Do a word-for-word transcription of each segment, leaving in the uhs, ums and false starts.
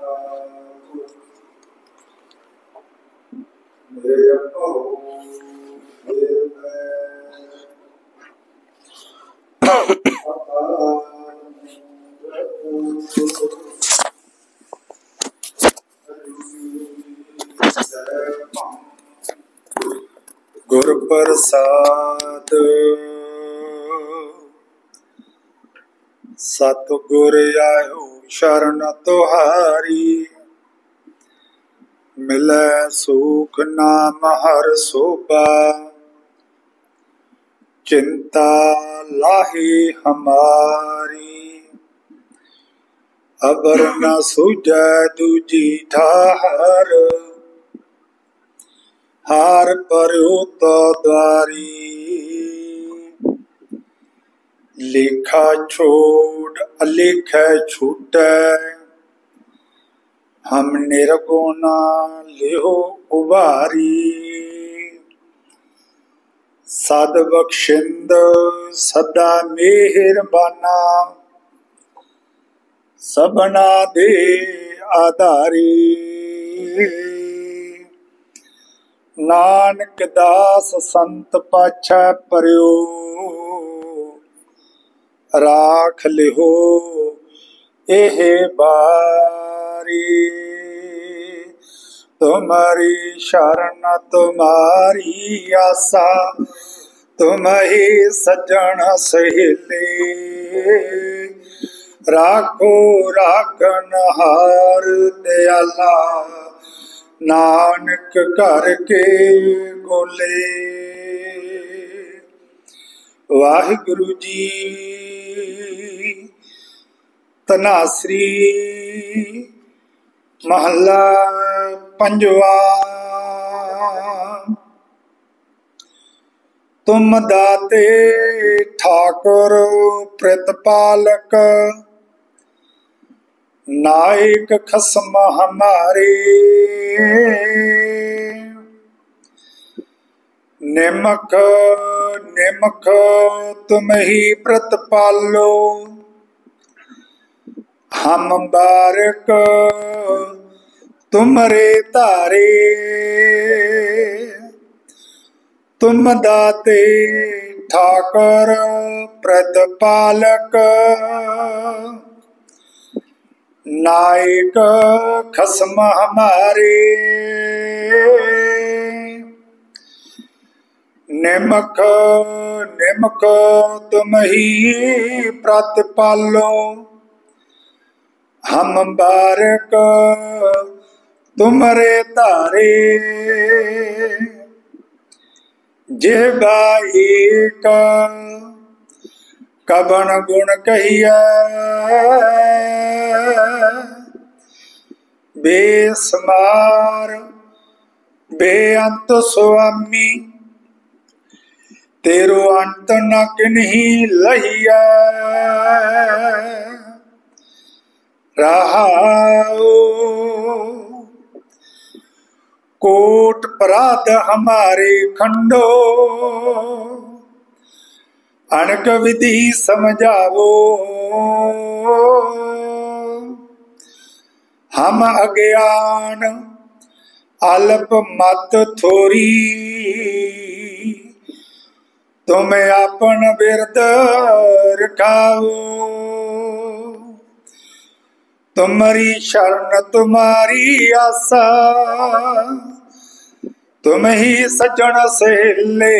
ਗੁਰ ਪ੍ਰਸਾਦ ਸਤਿਗੁਰ ਆਇਓ ਸ਼ਰਨ ਤੁਹਾਰੀ, ਮਿਲੈ ਸੁਖ ਨਾਮ ਹਰਿ ਸੋਭਾ, ਚਿੰਤਾ ਲਾਹੀ ਹਮਾਰੀ। ਅਬਰ ਨ ਸੁਝੈ ਦੂਜੀ ਠਾਹਰ, ਹਾਰ ਭਰਿਓ ਤੋ ਦੁਆਰੀ। ਲੇਖਾ ਛੋੜ ਅਲੇਖੈ ਛੂਟੈ, ਹਮ ਨਿਰਗੁਣਾ ਲਿਓ ਉਬਾਰੀ। ਸਦ ਬਖਸ਼ਿੰਦ ਸਦਾ ਮਿਹਰਬਾਨਾ, ਸਭਨਾ ਦੇ ਆਧਾਰੀ। ਨਾਨਕ ਦਾਸ ਸੰਤ ਪਾਛੈ ਪਰਿਓ, ਰਾਖ ਲਿਓ ਇਹ ਬਾਰੀ। ਤੁਮਰੀ ਸ਼ਰਨ ਤੁਮਾਰੀ ਆਸਾ, ਤੁਮ ਹੀ ਸੱਜਣ ਸਹੇਲੇ। ਰਾਖੋ ਰਾਖਨ ਹਾਰ ਦਿਆਲਾ, ਨਾਨਕ ਘਰ ਕੇ ਗੋਲੇ। ਵਾਹਿਗੁਰੂ ਜੀ ਧਨਾਸਰੀ ਮਹੱਲਾ ਪੰਜਵਾ। ਤੁਮ ਦਾਤੇ ਠਾਕੁਰ ਪ੍ਰਤਪਾਲਕ, ਨਾਇਕ ਖਸਮ ਹਮਾਰੇ। ਨਿਮਕ ਨਿਮਕ ਤੁਮ ਹੀ ਪ੍ਰਤਪਾਲੋ, ਹਮ ਬਾਰਕ ਤੁਮਰੇ ਧਾਰੇ। ਤੁਮ ਦਾਤੇ ਠਾਕੁਰ ਪ੍ਰਤਪਾਲਕ, ਨਾਇਕ ਖਸਮ ਹਮਾਰੇ। ਨਿਮਕ ਨਿਮਕ ਤੁਮ ਹੀ ਪ੍ਰਤਪਾਲੋ, ਹਮ ਬਾਰਕ ਤੁਮਰੇ ਧਾਰੇ। ਜਿਹਵਾ ਏਕ ਕਵਣ ਗੁਣ ਕਹੀਐ, ਬੇਸਮਾਰ ਬੇਅੰਤ ਸੁਆਮੀ। ਤੇਰੋ ਅੰਤ ਨ ਕਿਨਹੀ ਲਹੀਐ, ਰਹਾਉ ਕੋਟ ਪਰਾਧ ਹਮਾਰੇ ਖੰਡੋ। ਅਣਕ ਵਿਧੀ ਸਮਝਾਵੋ, ਹਮ ਅਗਿਆਨ ਅਲਪ ਮਤ ਥੋਰੀ। ਤੁਮ ਆਪਨ ਬਿਰਦ ਰਖਾਓ, ਤੁਮਰੀ ਸ਼ਰਨ ਤੁਮਾਰੀ ਆਸਾ। ਤੁਮ ਹੀ ਸੱਜਣ ਸਹੇਲੇ,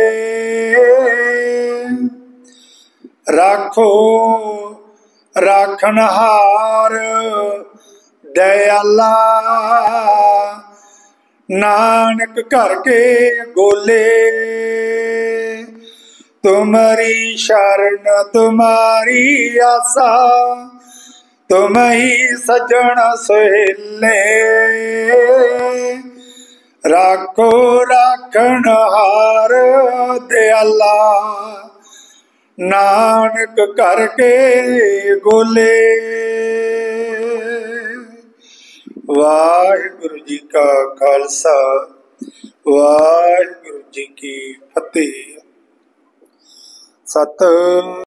ਰਾਖੋ ਰਾਖਨ ਹਾਰ ਦਇਆਲਾ। ਨਾਨਕ ਘਰ ਕੇ ਗੋਲੇ, ਤੁਮਰੀ ਸ਼ਰਨ ਤੁਮਾਰੀ ਆਸਾ। ਤੁਮ ਹੀ ਸੱਜਣ ਸਹੇਲੇ, ਰਾਖੋ ਰਾਖਣ ਹਾਰ ਦਿਆਲਾ। ਨਾਨਕ ਘਰ ਕੇ ਗੋਲੇ। ਵਾਹਿਗੁਰੂ ਜੀ ਕਾ ਖਾਲਸਾ, ਵਾਹਿਗੁਰੂ ਜੀ ਕੀ ਫਤਿਹ। ਸਤ